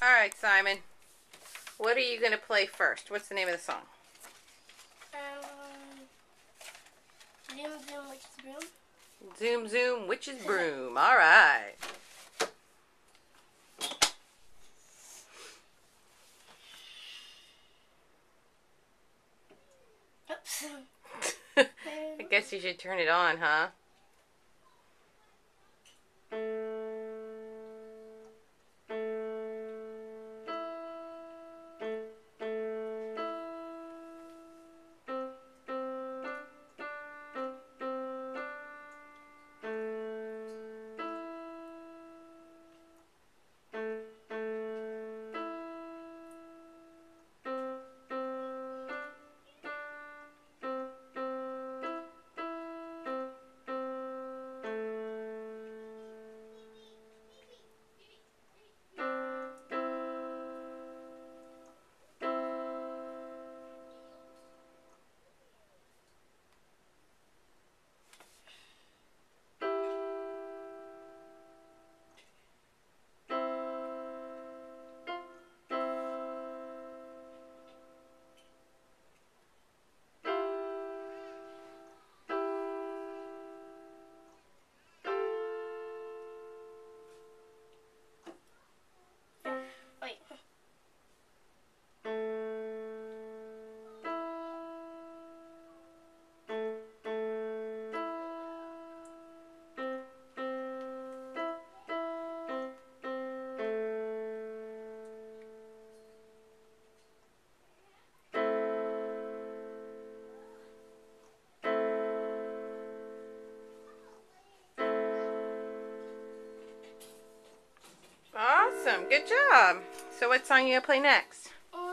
Alright, Simon. What are you going to play first? What's the name of the song? Zoom Zoom Witch's Broom. Zoom Zoom Witch's Broom. Alright. Oops. I guess you should turn it on, huh? Wait. Awesome. Good job. So what song are you going to play next?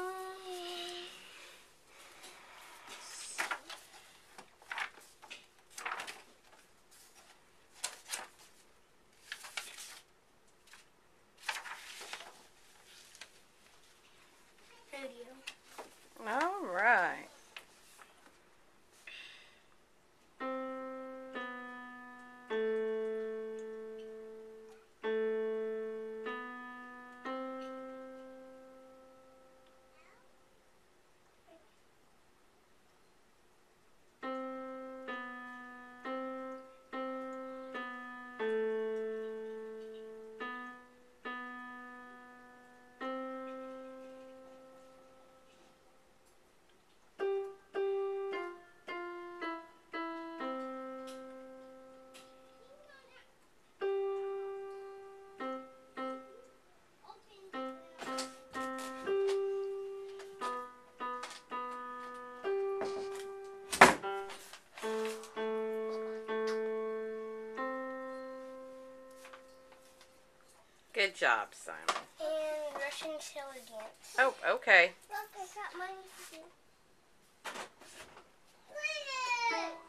All right. Good job, Simon. And Russian Taylor Dance. Oh, okay. Look, I got mine to do.